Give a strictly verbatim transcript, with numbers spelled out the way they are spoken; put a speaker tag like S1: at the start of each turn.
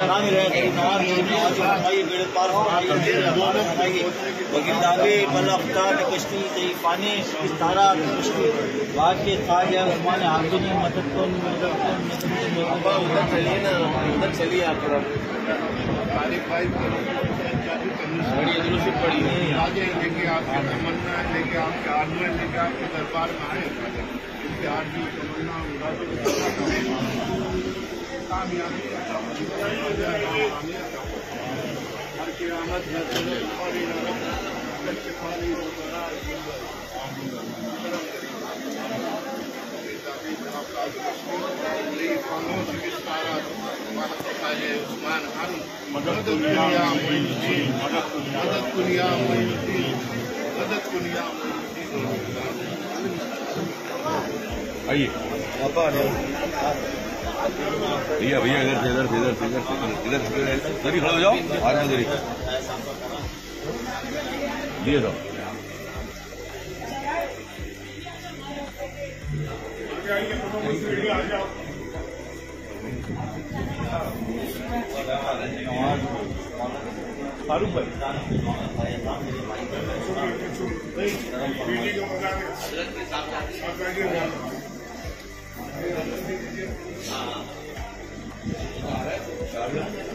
S1: कश्ती पानी तारा कश्ती वाक्य ताज उस्मान हाकिम मदद को उधर चलिए ना उधर चलिए आप बड़ी दुरुस्ती पड़ी आगे लेके आपके तमन्ना लेके आपके आदमी लेके आपके दरबार में आए इसके आदमी तमन्ना कामयाबी हर की आमद उस्मान खान मदद दुनिया मदद दुनिया मदद दुनिया
S2: आइए भैया भैया इधर से इधर से इधर से इधर इधर इधर इधर ही खड़े हो जाओ आ जाओ इधर ये दो
S1: फारूक भाई हाँ